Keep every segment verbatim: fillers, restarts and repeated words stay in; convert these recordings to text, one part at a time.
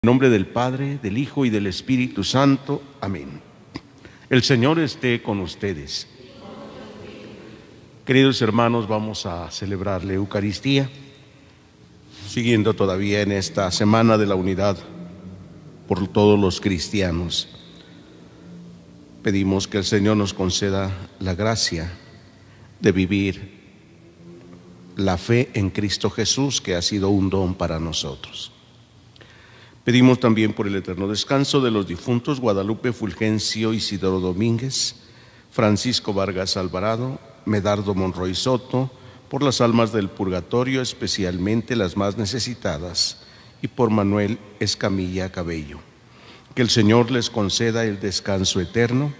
En nombre del Padre, del Hijo y del Espíritu Santo. Amén. El Señor esté con ustedes. Queridos hermanos, vamos a celebrar la Eucaristía, siguiendo todavía en esta Semana de la Unidad por todos los cristianos. Pedimos que el Señor nos conceda la gracia de vivir la fe en Cristo Jesús, que ha sido un don para nosotros. Pedimos también por el eterno descanso de los difuntos Guadalupe Fulgencio Isidoro Domínguez, Francisco Vargas Alvarado, Medardo Monroy Soto, por las almas del purgatorio, especialmente las más necesitadas, y por Manuel Escamilla Cabello. Que el Señor les conceda el descanso eterno.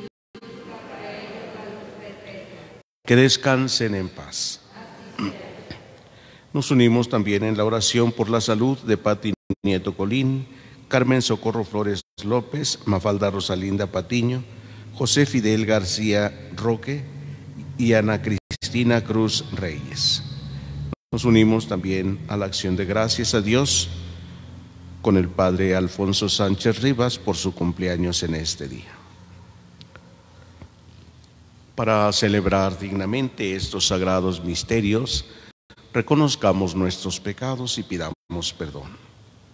Que descansen en paz. Nos unimos también en la oración por la salud de Pati Nieto Colín, Carmen Socorro Flores López, Mafalda Rosalinda Patiño, José Fidel García Roque y Ana Cristina Cruz Reyes. Nos unimos también a la acción de gracias a Dios con el Padre Alfonso Sánchez Rivas por su cumpleaños en este día. Para celebrar dignamente estos sagrados misterios, reconozcamos nuestros pecados y pidamos perdón.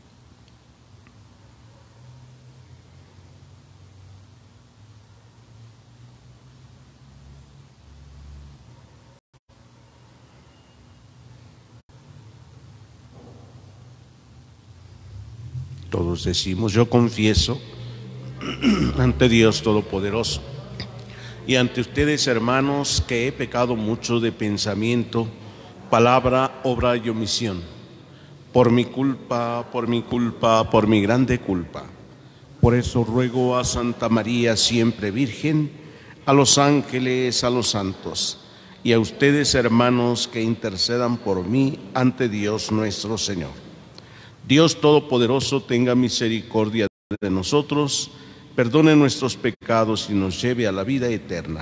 Todos decimos: yo confieso ante Dios Todopoderoso y ante ustedes, hermanos, que he pecado mucho de pensamiento, palabra, obra y omisión, por mi culpa, por mi culpa, por mi grande culpa. Por eso ruego a Santa María, siempre Virgen, a los ángeles, a los santos, y a ustedes, hermanos, que intercedan por mí ante Dios nuestro Señor. Dios Todopoderoso tenga misericordia de nosotros, perdone nuestros pecados y nos lleve a la vida eterna.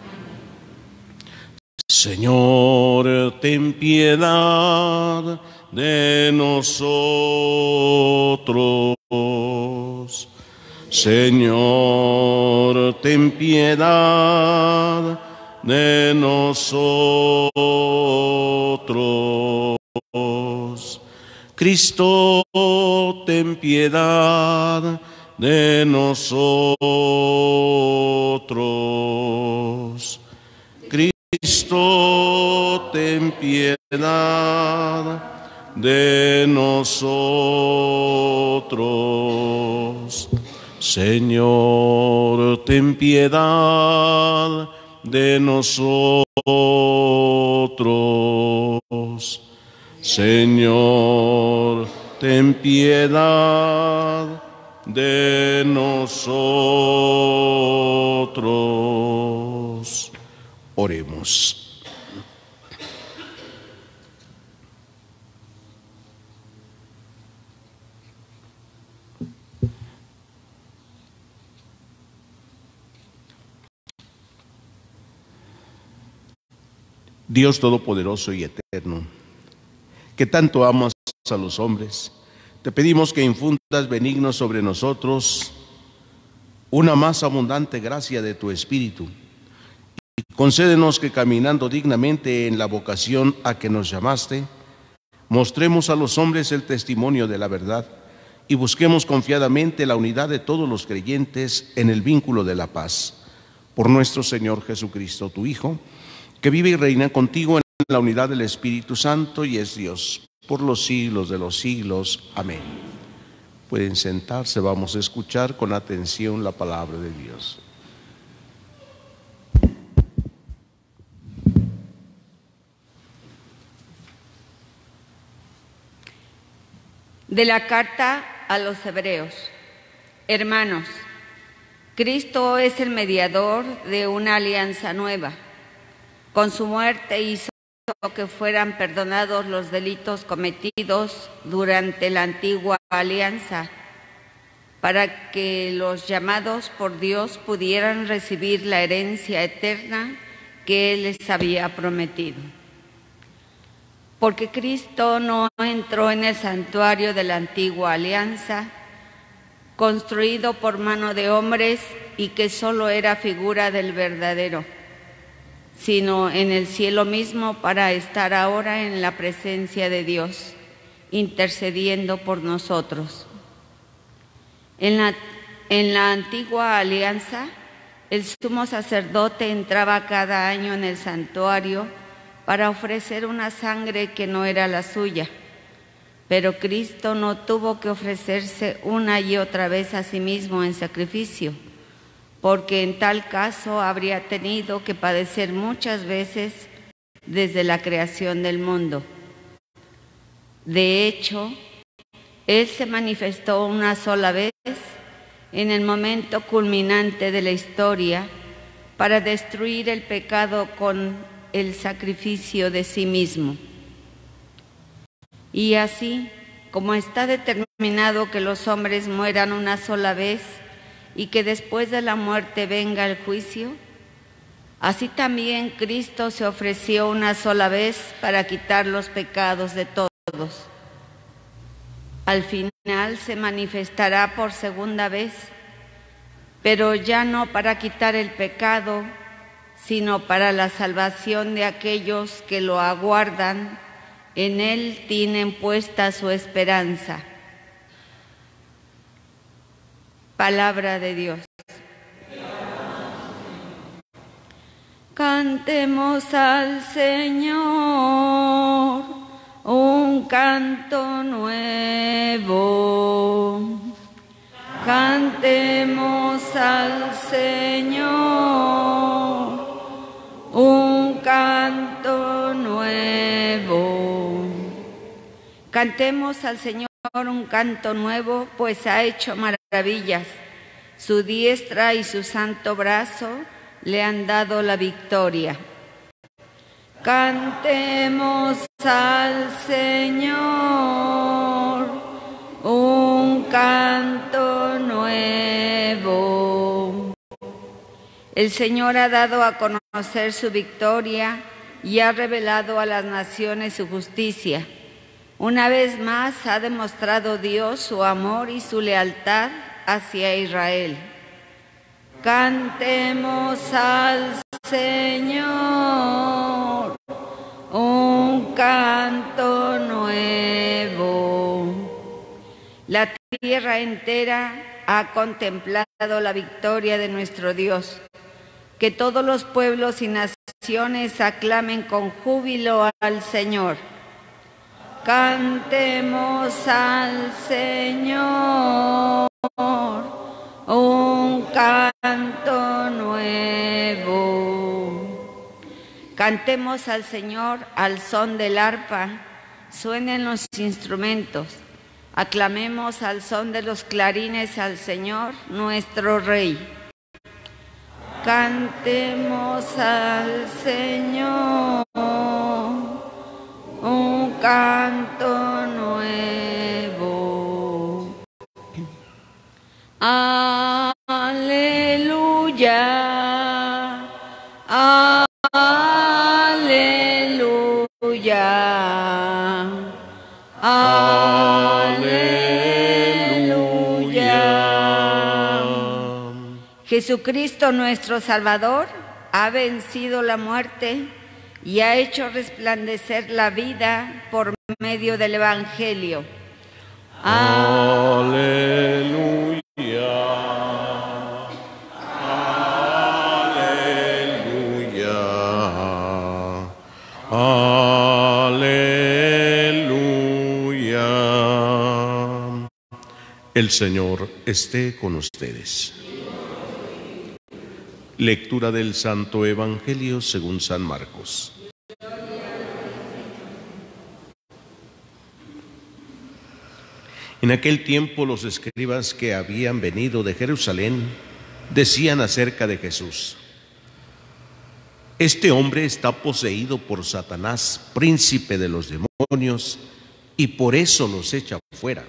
Señor, ten piedad de nosotros. Señor, ten piedad de nosotros. Cristo, ten piedad de nosotros. Cristo, ten piedad de nosotros. Señor, ten piedad de nosotros. Señor, ten piedad de nosotros. Oremos. Dios Todopoderoso y Eterno, que tanto amas a los hombres, te pedimos que infundas benigno sobre nosotros una más abundante gracia de tu Espíritu, y concédenos que, caminando dignamente en la vocación a que nos llamaste, mostremos a los hombres el testimonio de la verdad y busquemos confiadamente la unidad de todos los creyentes en el vínculo de la paz. Por nuestro Señor Jesucristo, tu Hijo, que vive y reina contigo en la unidad del Espíritu Santo y es Dios por los siglos de los siglos. Amén. Pueden sentarse, vamos a escuchar con atención la palabra de Dios. De la carta a los Hebreos. Hermanos, Cristo es el mediador de una alianza nueva. Con su muerte hizo que fueran perdonados los delitos cometidos durante la antigua alianza, para que los llamados por Dios pudieran recibir la herencia eterna que Él les había prometido. porque Cristo no entró en el santuario de la antigua alianza, construido por mano de hombres y que solo era figura del verdadero, sino en el cielo mismo para estar ahora en la presencia de Dios, intercediendo por nosotros. En la, en la antigua alianza, el sumo sacerdote entraba cada año en el santuario para ofrecer una sangre que no era la suya, pero Cristo no tuvo que ofrecerse una y otra vez a sí mismo en sacrificio, porque en tal caso habría tenido que padecer muchas veces desde la creación del mundo. De hecho, Él se manifestó una sola vez en el momento culminante de la historia para destruir el pecado con el sacrificio de sí mismo. Y así, como está determinado que los hombres mueran una sola vez y que después de la muerte venga el juicio, así también Cristo se ofreció una sola vez para quitar los pecados de todos. Al final se manifestará por segunda vez, pero ya no para quitar el pecado, sino para la salvación de aquellos que lo aguardan. En Él tienen puesta su esperanza. Palabra de Dios. Cantemos al Señor un canto nuevo. Cantemos al Señor un canto nuevo. Cantemos al Señor un canto nuevo, pues ha hecho maravillas. Su diestra y su santo brazo le han dado la victoria. Cantemos al Señor un canto nuevo. El Señor ha dado a conocer su victoria y ha revelado a las naciones su justicia. Una vez más ha demostrado Dios su amor y su lealtad hacia Israel. Cantemos al Señor un canto nuevo. La tierra entera ha contemplado la victoria de nuestro Dios. Que todos los pueblos y naciones aclamen con júbilo al Señor. Cantemos al Señor un canto nuevo. Cantemos al Señor al son del arpa, suenen los instrumentos. Aclamemos al son de los clarines al Señor, nuestro Rey. Cantemos al Señor un canto nuevo. Aleluya, aleluya, aleluya. Jesucristo nuestro Salvador ha vencido la muerte y ha hecho resplandecer la vida por medio del Evangelio. Aleluya, aleluya, aleluya. El Señor esté con ustedes. Lectura del Santo Evangelio según San Marcos. En aquel tiempo los escribas que habían venido de Jerusalén decían acerca de Jesús: este hombre está poseído por Satanás, príncipe de los demonios, y por eso los echa fuera.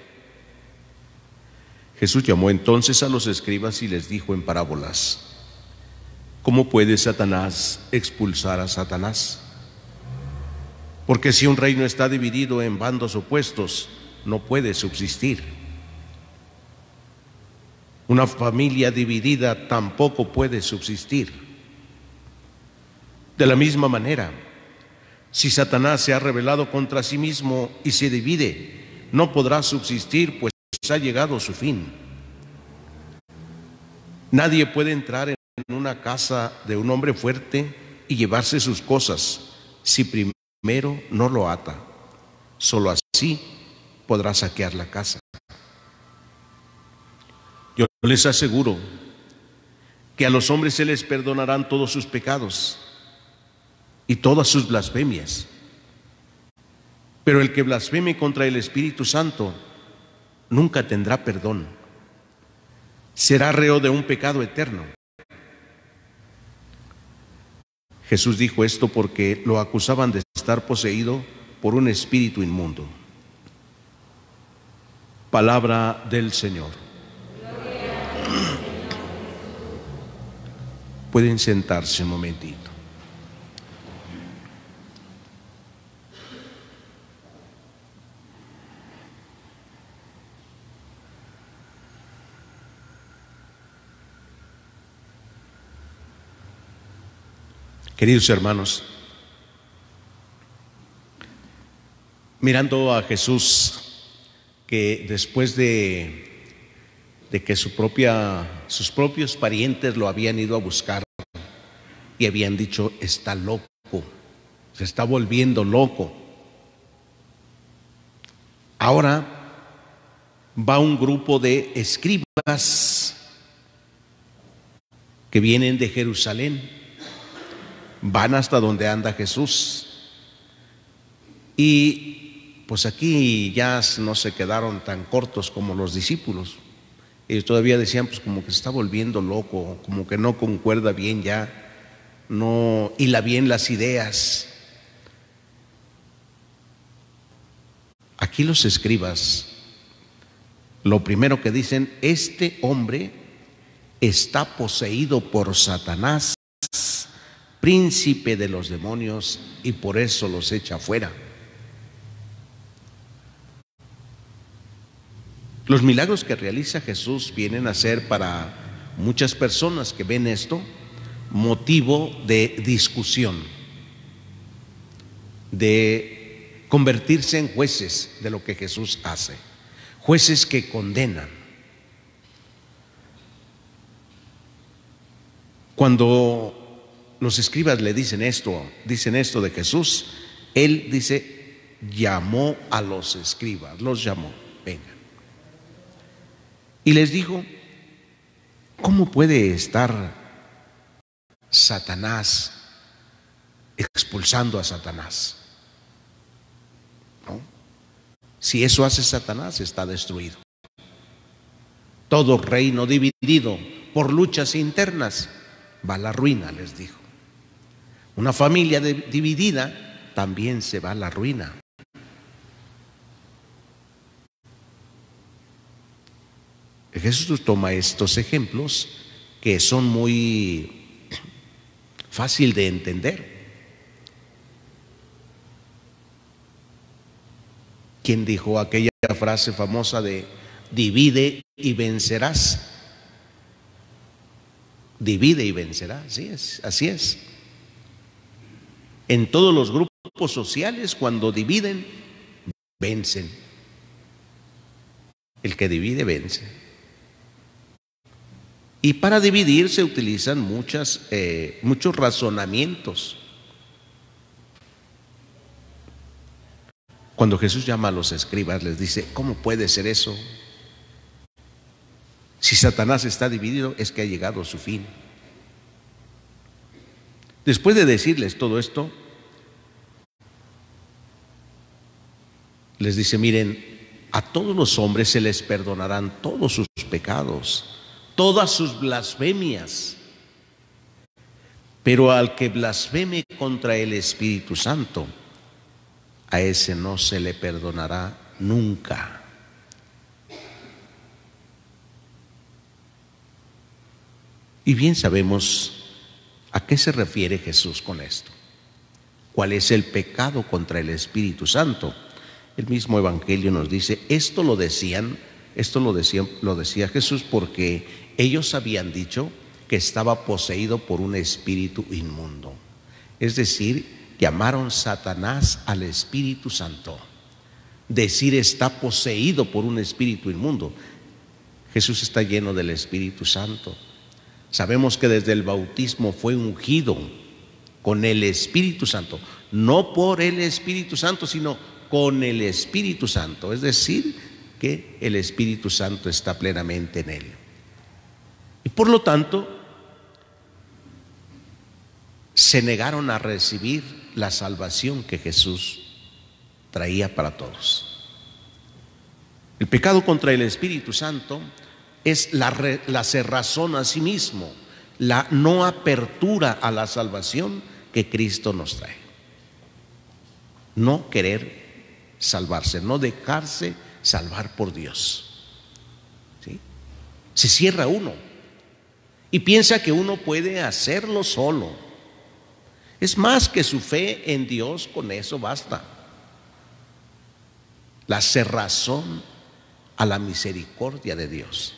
Jesús llamó entonces a los escribas y les dijo en parábolas: ¿cómo puede Satanás expulsar a Satanás? Porque si un reino está dividido en bandos opuestos, no puede subsistir. Una familia dividida tampoco puede subsistir. De la misma manera, si Satanás se ha rebelado contra sí mismo y se divide, no podrá subsistir, pues ha llegado su fin. Nadie puede entrar en una casa de un hombre fuerte y llevarse sus cosas si primero no lo ata. Solo así podrá saquear la casa. Yo les aseguro que a los hombres se les perdonarán todos sus pecados y todas sus blasfemias. Pero el que blasfeme contra el Espíritu Santo nunca tendrá perdón. Será reo de un pecado eterno. Jesús dijo esto porque lo acusaban de estar poseído por un espíritu inmundo. Palabra del Señor. Pueden sentarse un momentito. Queridos hermanos, mirando a Jesús, que después de, de que su propia, sus propios parientes lo habían ido a buscar y habían dicho, está loco, se está volviendo loco. Ahora va un grupo de escribas que vienen de Jerusalén. Van hasta donde anda Jesús. Y pues aquí ya no se quedaron tan cortos como los discípulos. Ellos todavía decían, pues como que se está volviendo loco, como que no concuerda bien ya, no hila bien las ideas. Aquí los escribas, lo primero que dicen, este hombre está poseído por Satanás, príncipe de los demonios, y por eso los echa fuera. Los milagros que realiza Jesús vienen a ser para muchas personas que ven esto motivo de discusión, de convertirse en jueces de lo que Jesús hace, jueces que condenan. Cuando los escribas le dicen esto, dicen esto de Jesús, él dice, llamó a los escribas, los llamó, vengan. Y les dijo, ¿cómo puede estar Satanás expulsando a Satanás? ¿No? Si eso hace Satanás, está destruido. Todo reino dividido por luchas internas va a la ruina, les dijo. Una familia de, dividida también se va a la ruina. Jesús toma estos ejemplos que son muy fácil de entender. ¿Quién dijo aquella frase famosa de divide y vencerás? Divide y vencerás, así es, así es. En todos los grupos sociales, cuando dividen, vencen. El que divide, vence. Y para dividir se utilizan muchas, eh, muchos razonamientos. Cuando Jesús llama a los escribas, les dice, ¿cómo puede ser eso? Si Satanás está dividido, es que ha llegado su fin. Después de decirles todo esto, les dice, miren, a todos los hombres se les perdonarán todos sus pecados, todas sus blasfemias, pero al que blasfeme contra el Espíritu Santo, a ese no se le perdonará nunca. Y bien sabemos a qué se refiere Jesús con esto. ¿Cuál es el pecado contra el Espíritu Santo? El mismo Evangelio nos dice, esto lo decían, esto lo decían, lo decía Jesús porque ellos habían dicho que estaba poseído por un espíritu inmundo. Es decir, llamaron Satanás al Espíritu Santo. Decir está poseído por un espíritu inmundo. Jesús está lleno del Espíritu Santo. Sabemos que desde el bautismo fue ungido con el Espíritu Santo, no por el Espíritu Santo, sino con el Espíritu Santo, es decir, que el Espíritu Santo está plenamente en él. Y por lo tanto, se negaron a recibir la salvación que Jesús traía para todos. El pecado contra el Espíritu Santo es la, re, la cerrazón a sí mismo, la no apertura a la salvación que Cristo nos trae. No querer salvarse, no dejarse salvar por Dios. ¿Sí? Se cierra uno y piensa que uno puede hacerlo solo. Es más que su fe en Dios, con eso basta. La cerrazón a la misericordia de Dios.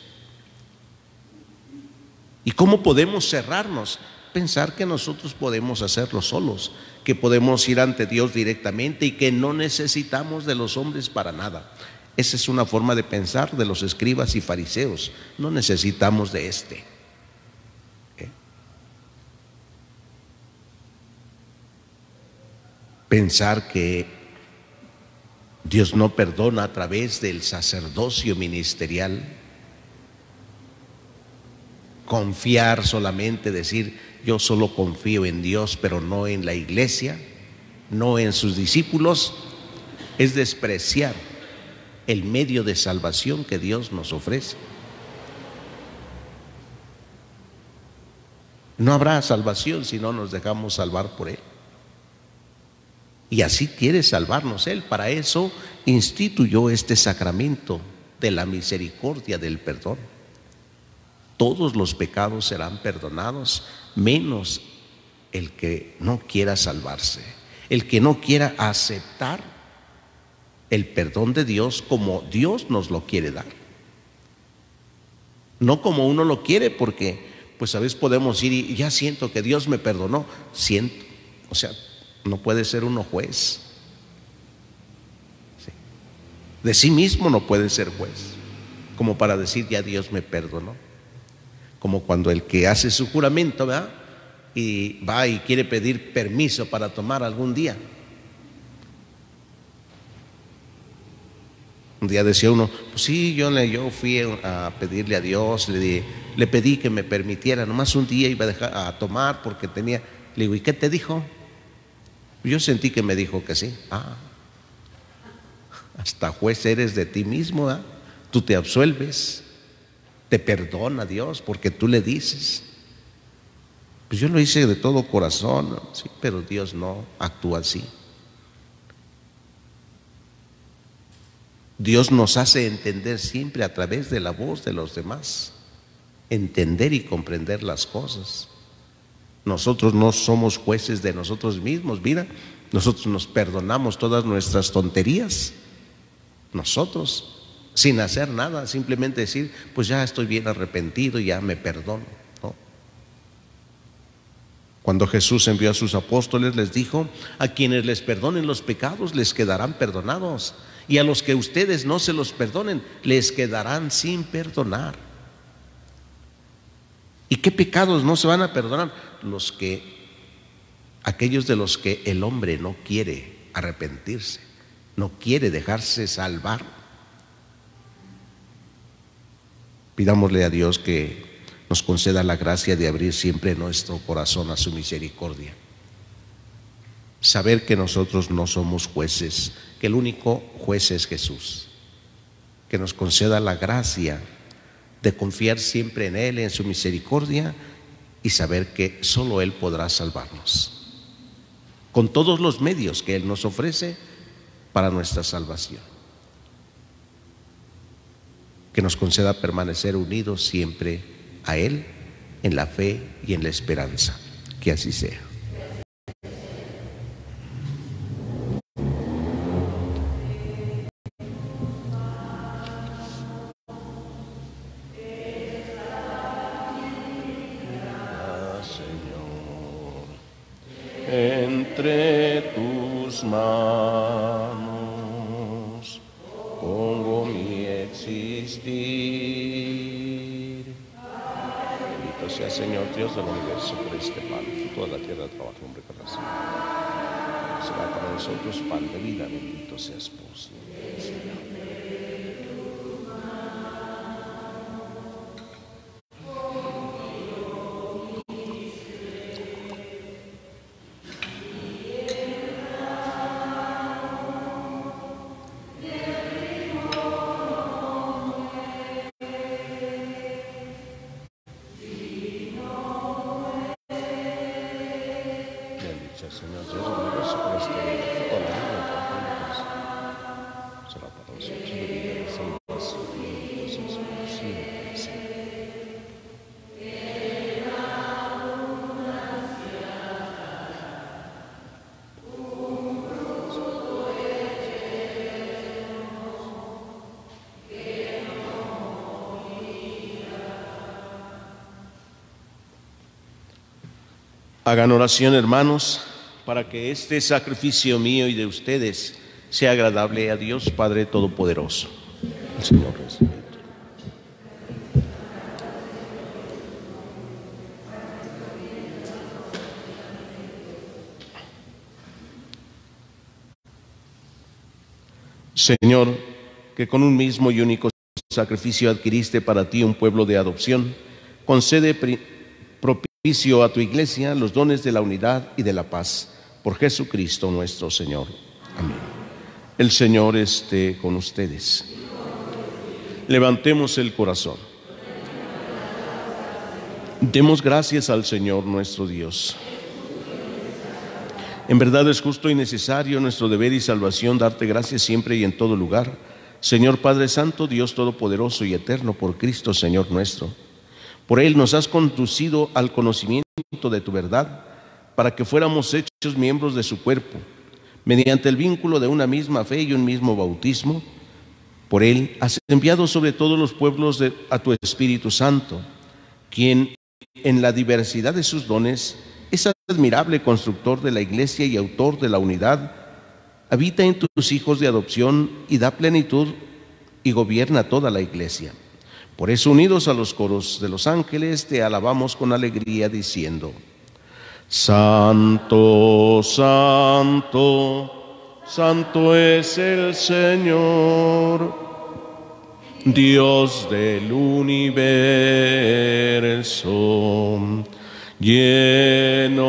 ¿Y cómo podemos cerrarnos? Pensar que nosotros podemos hacerlo solos, que podemos ir ante Dios directamente y que no necesitamos de los hombres para nada. Esa es una forma de pensar de los escribas y fariseos. No necesitamos de este. ¿Eh? Pensar que Dios no perdona a través del sacerdocio ministerial. Confiar solamente, decir yo solo confío en Dios, pero no en la iglesia, no en sus discípulos, es despreciar el medio de salvación que Dios nos ofrece. No habrá salvación si no nos dejamos salvar por Él. Y así quiere salvarnos Él. Para eso instituyó este sacramento de la misericordia del perdón. Todos los pecados serán perdonados, menos el que no quiera salvarse, el que no quiera aceptar el perdón de Dios como Dios nos lo quiere dar. No como uno lo quiere, porque pues a veces podemos ir y ya siento que Dios me perdonó. Siento, o sea, no puede ser uno juez. Sí. De sí mismo no puede ser juez, como para decir ya Dios me perdonó. Como cuando el que hace su juramento, ¿verdad? Y va y quiere pedir permiso para tomar algún día. Un día decía uno, pues sí, yo, le, yo fui a pedirle a Dios, le, di, le pedí que me permitiera, nomás un día iba a, dejar, a tomar porque tenía. Le digo, ¿y qué te dijo? Yo sentí que me dijo que sí. Ah, hasta juez eres de ti mismo, ¿eh? Tú te absuelves. Te perdona Dios porque tú le dices. Pues yo lo hice de todo corazón, sí, pero Dios no actúa así. Dios nos hace entender siempre a través de la voz de los demás, entender y comprender las cosas. Nosotros no somos jueces de nosotros mismos. Mira, nosotros nos perdonamos todas nuestras tonterías. Nosotros, sin hacer nada, simplemente decir, pues ya estoy bien arrepentido, ya me perdono, ¿no? Cuando Jesús envió a sus apóstoles, les dijo, a quienes les perdonen los pecados, les quedarán perdonados, y a los que ustedes no se los perdonen, les quedarán sin perdonar. ¿Y qué pecados no se van a perdonar? Los que, aquellos de los que el hombre no quiere arrepentirse, no quiere dejarse salvar. Pidámosle a Dios que nos conceda la gracia de abrir siempre nuestro corazón a su misericordia. Saber que nosotros no somos jueces, que el único juez es Jesús. Que nos conceda la gracia de confiar siempre en Él, en su misericordia, y saber que solo Él podrá salvarnos, con todos los medios que Él nos ofrece para nuestra salvación. Que nos conceda permanecer unidos siempre a Él en la fe y en la esperanza. Que así sea. entre tus manos pongo mi existir. Bendito sea Señor Dios del universo por este pan, fruto de la tierra, trabajo, hombre, con la sangre. Será para nosotros pan de vida, bendito seas por siempre, Señor. Señor Dios del universo por este día, fruto de la vida, trabajo, hombre, con la sangre. Será para nosotros bebida de salvación, bendito seas por siempre, Señor. Hagan oración, hermanos, para que este sacrificio mío y de ustedes sea agradable a Dios Padre Todopoderoso. El Señor recibe. Señor, que con un mismo y único sacrificio adquiriste para ti un pueblo de adopción, concede propicio a tu iglesia los dones de la unidad y de la paz. Por Jesucristo nuestro Señor. Amén. El Señor esté con ustedes. Levantemos el corazón. Demos gracias al Señor nuestro Dios. En verdad es justo y necesario, nuestro deber y salvación, darte gracias siempre y en todo lugar, Señor Padre Santo, Dios Todopoderoso y Eterno, por Cristo Señor nuestro. Por Él nos has conducido al conocimiento de tu verdad, para que fuéramos hechos miembros de su cuerpo, mediante el vínculo de una misma fe y un mismo bautismo. Por Él has enviado sobre todos los pueblos de, a tu Espíritu Santo, quien en la diversidad de sus dones es admirable constructor de la Iglesia y autor de la unidad, habita en tus hijos de adopción y da plenitud y gobierna toda la Iglesia. Por eso, unidos a los coros de los ángeles, te alabamos con alegría diciendo: Santo, santo, santo es el Señor, Dios del universo. Llenos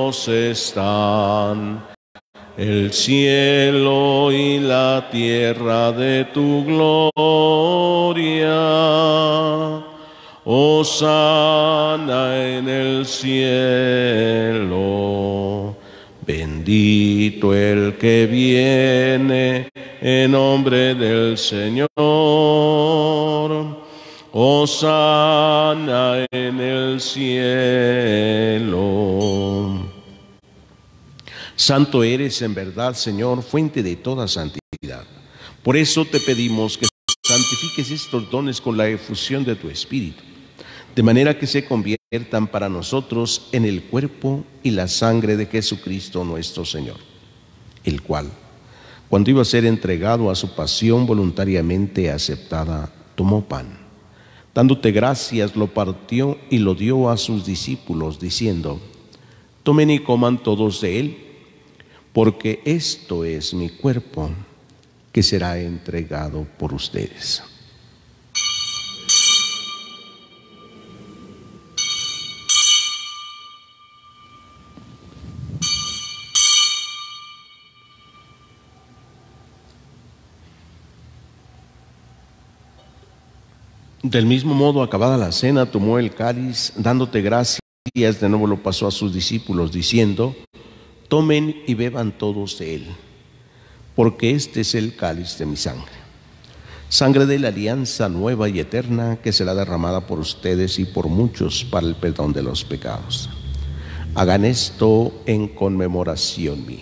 están el cielo y la tierra de tu gloria. Hosana en el cielo. Bendito el que viene en nombre del Señor. Hosana en el cielo. Santo eres en verdad, Señor, fuente de toda santidad. Por eso te pedimos que santifiques estos dones con la efusión de tu Espíritu, de manera que se conviertan para nosotros en el cuerpo y la sangre de Jesucristo nuestro Señor, el cual, cuando iba a ser entregado a su pasión voluntariamente aceptada, tomó pan. Dándote gracias, lo partió y lo dio a sus discípulos, diciendo: tomen y coman todos de él, porque esto es mi cuerpo, que será entregado por ustedes. Del mismo modo, acabada la cena, tomó el cáliz, dándote gracias, de nuevo lo pasó a sus discípulos, diciendo: tomen y beban todos de él, porque este es el cáliz de mi sangre, sangre de la alianza nueva y eterna, que será derramada por ustedes y por muchos para el perdón de los pecados. Hagan esto en conmemoración mía.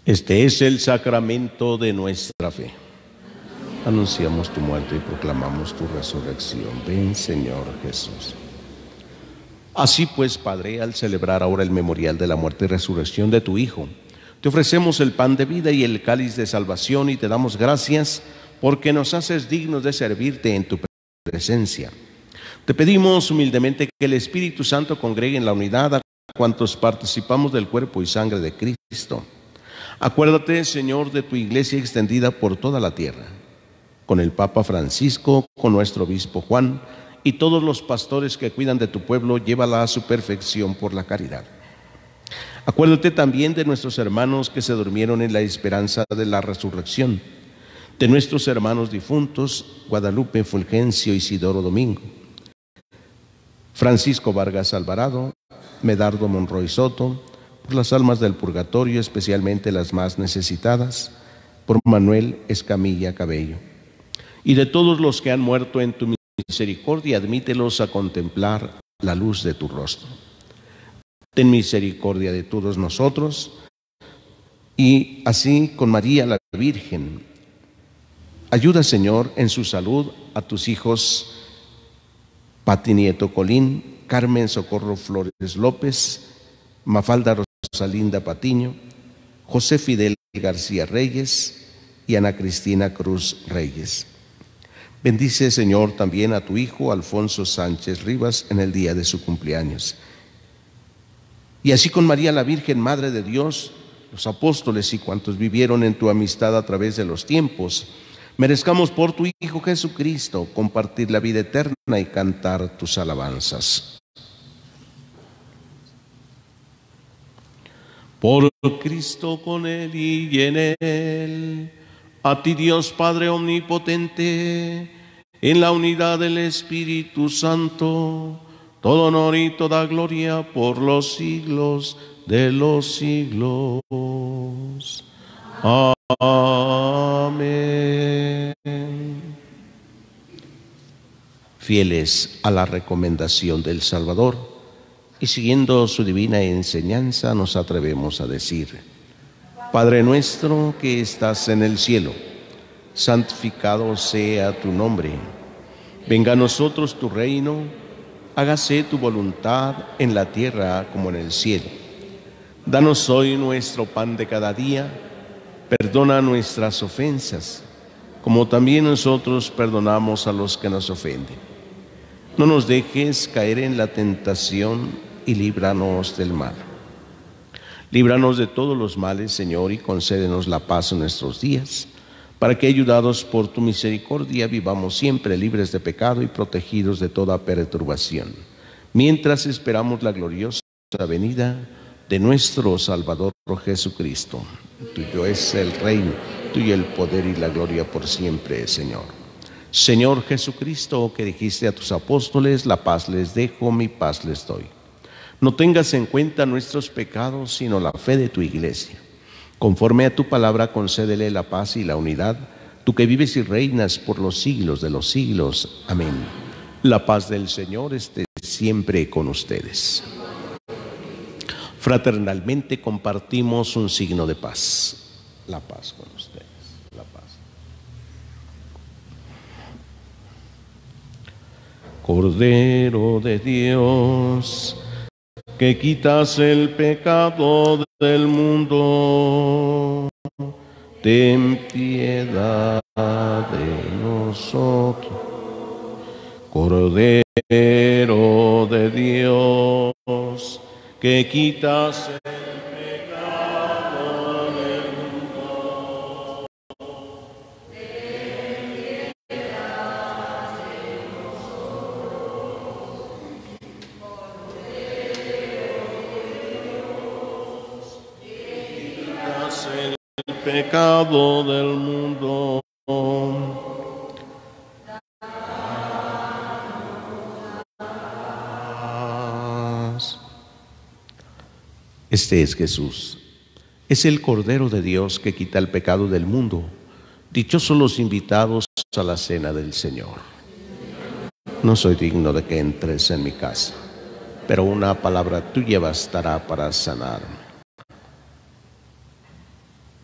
Este es el sacramento de nuestra fe. Anunciamos tu muerte y proclamamos tu resurrección. Ven, Señor Jesús. Así pues, Padre, al celebrar ahora el memorial de la muerte y resurrección de tu Hijo, te ofrecemos el pan de vida y el cáliz de salvación y te damos gracias porque nos haces dignos de servirte en tu presencia. Te pedimos humildemente que el Espíritu Santo congregue en la unidad a cuantos participamos del cuerpo y sangre de Cristo. Acuérdate, Señor, de tu iglesia extendida por toda la tierra, con el Papa Francisco, con nuestro obispo Juan y todos los pastores que cuidan de tu pueblo, llévala a su perfección por la caridad. Acuérdate también de nuestros hermanos que se durmieron en la esperanza de la resurrección, de nuestros hermanos difuntos, Guadalupe Fulgencio, Isidoro Domingo, Francisco Vargas Alvarado, Medardo Monroy Soto, por las almas del purgatorio, especialmente las más necesitadas, por Manuel Escamilla Cabello, y de todos los que han muerto en tu misericordia, admítelos a contemplar la luz de tu rostro. Ten misericordia de todos nosotros, y así con María la Virgen. Ayuda, Señor, en su salud a tus hijos Pati Nieto Colín, Carmen Socorro Flores López, Mafalda Rosalinda Patiño, José Fidel García Reyes y Ana Cristina Cruz Reyes. Bendice, Señor, también a tu hijo Alfonso Sánchez Rivas en el día de su cumpleaños. Y así con María la Virgen, Madre de Dios, los apóstoles y cuantos vivieron en tu amistad a través de los tiempos, merezcamos por tu Hijo Jesucristo compartir la vida eterna y cantar tus alabanzas. Por Cristo, con Él y en Él, a ti Dios Padre Omnipotente, en la unidad del Espíritu Santo, todo honor y toda gloria por los siglos de los siglos. Amén. Fieles a la recomendación del Salvador y siguiendo su divina enseñanza, nos atrevemos a decir: Padre nuestro que estás en el cielo, santificado sea tu nombre. Venga a nosotros tu reino, hágase tu voluntad en la tierra como en el cielo. Danos hoy nuestro pan de cada día, perdona nuestras ofensas, como también nosotros perdonamos a los que nos ofenden. No nos dejes caer en la tentación y líbranos del mal. Líbranos de todos los males, Señor, y concédenos la paz en nuestros días, para que, ayudados por tu misericordia, vivamos siempre libres de pecado y protegidos de toda perturbación, mientras esperamos la gloriosa venida de nuestro Salvador Jesucristo. Tuyo es el reino, tuyo el poder y la gloria por siempre, Señor. Señor Jesucristo, que dijiste a tus apóstoles: la paz les dejo, mi paz les doy. No tengas en cuenta nuestros pecados, sino la fe de tu iglesia. Conforme a tu palabra, concédele la paz y la unidad, tú que vives y reinas por los siglos de los siglos. Amén. La paz del Señor esté siempre con ustedes. Fraternalmente compartimos un signo de paz. La paz con ustedes. La paz. Cordero de Dios, que quitas el pecado del mundo, ten piedad de nosotros. Cordero de Dios, que quitas el pecado del mundo, ten piedad de nosotros. El pecado del mundo. Este es Jesús, es el Cordero de Dios que quita el pecado del mundo. Dichosos los invitados a la cena del Señor. No soy digno de que entres en mi casa, pero una palabra tuya bastará para sanarme.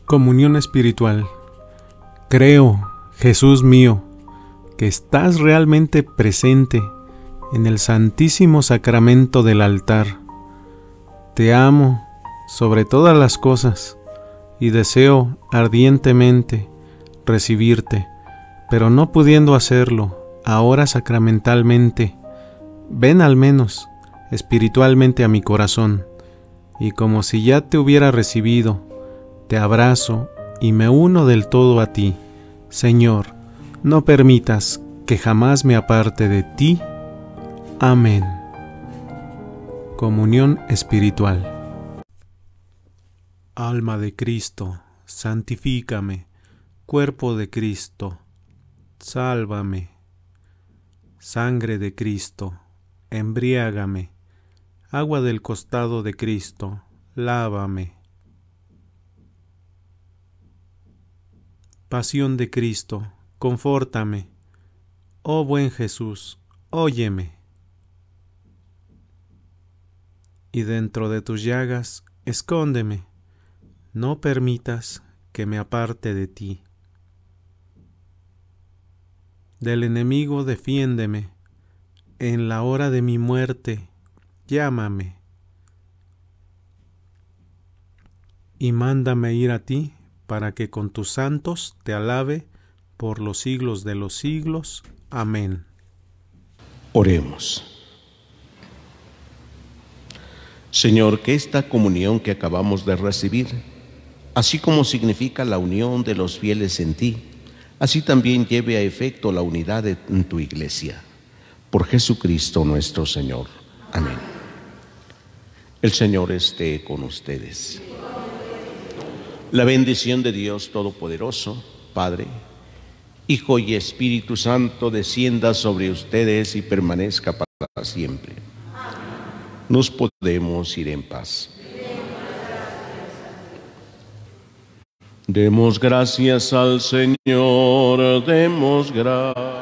Comunión espiritual. Creo, Jesús mío, que estás realmente presente en el Santísimo Sacramento del altar. Te amo sobre todas las cosas y deseo ardientemente recibirte, pero no pudiendo hacerlo ahora sacramentalmente, ven al menos espiritualmente a mi corazón, y como si ya te hubiera recibido, te abrazo y me uno del todo a ti. Señor, no permitas que jamás me aparte de ti. Amén. Comunión espiritual. Alma de Cristo, santifícame. Cuerpo de Cristo, sálvame. Sangre de Cristo, embriágame. Agua del costado de Cristo, lávame. Pasión de Cristo, confórtame. Oh buen Jesús, óyeme. Y dentro de tus llagas, escóndeme. No permitas que me aparte de ti. Del enemigo defiéndeme. En la hora de mi muerte, llámame. Y mándame ir a ti, para que con tus santos te alabe por los siglos de los siglos. Amén. Oremos. Señor, que esta comunión que acabamos de recibir, así como significa la unión de los fieles en ti, así también lleve a efecto la unidad en tu iglesia. Por Jesucristo nuestro Señor. Amén. El Señor esté con ustedes. La bendición de Dios Todopoderoso, Padre, Hijo y Espíritu Santo, descienda sobre ustedes y permanezca para siempre. Nos podemos ir en paz. Demos gracias al Señor, demos gracias.